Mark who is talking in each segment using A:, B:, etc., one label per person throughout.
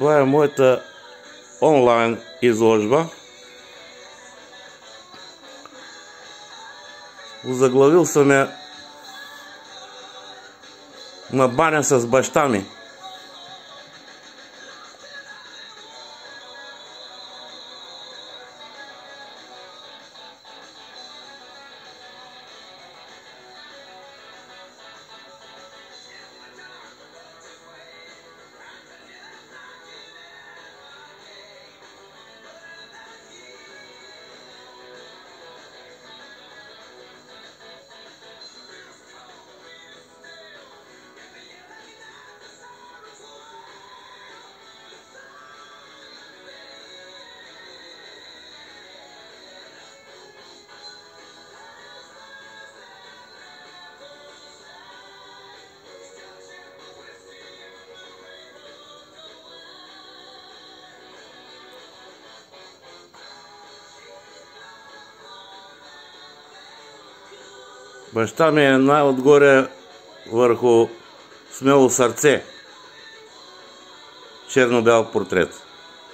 A: Това е моята онлайн изложба. Озаглавил съм я "На баня с баща ми". Баща ми е най-отгоре върху "Смело сърце", черно-бял портрет.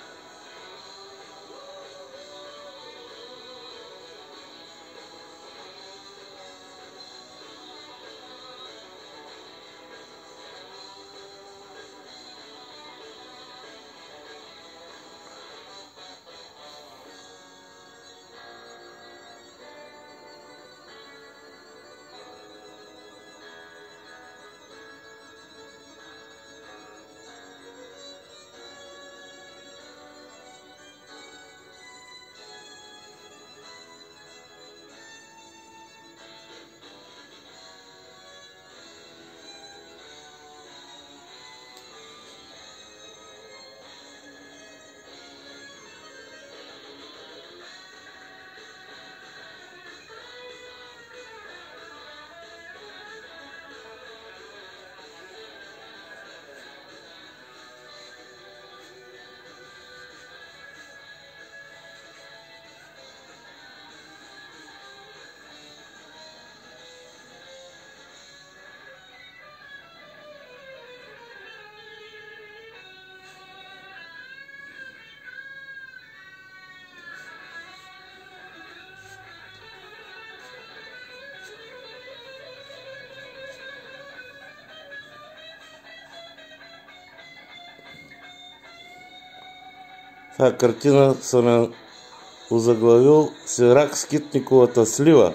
A: Тази картина съм я озаглавил "Сирак скитниковата слива".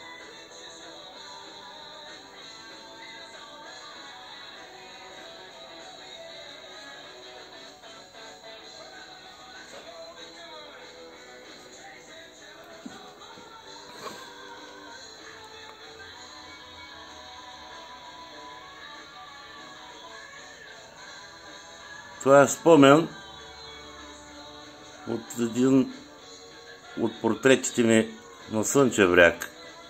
A: Това е спомен от един от портретите ми на Слънчев бряг.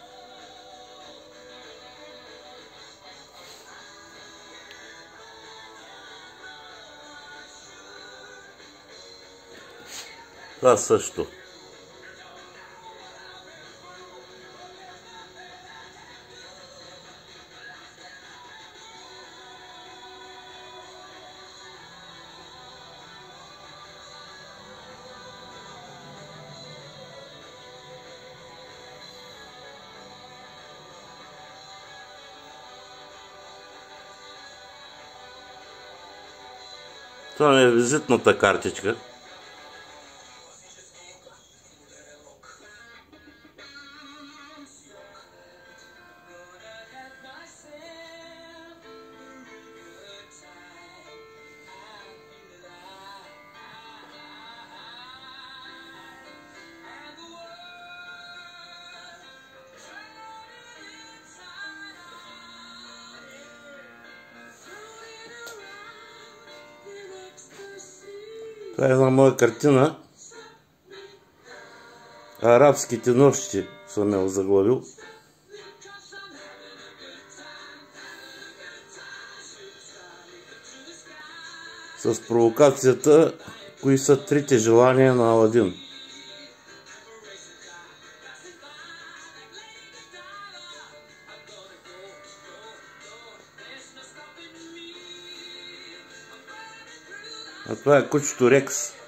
A: Това също. Това ми е визитната картичка. Това е една моя картина. "Арабските нощи" съм я озаглавил. С провокацията "Кои са трите желания на Аладин". А това е кучето Рекс.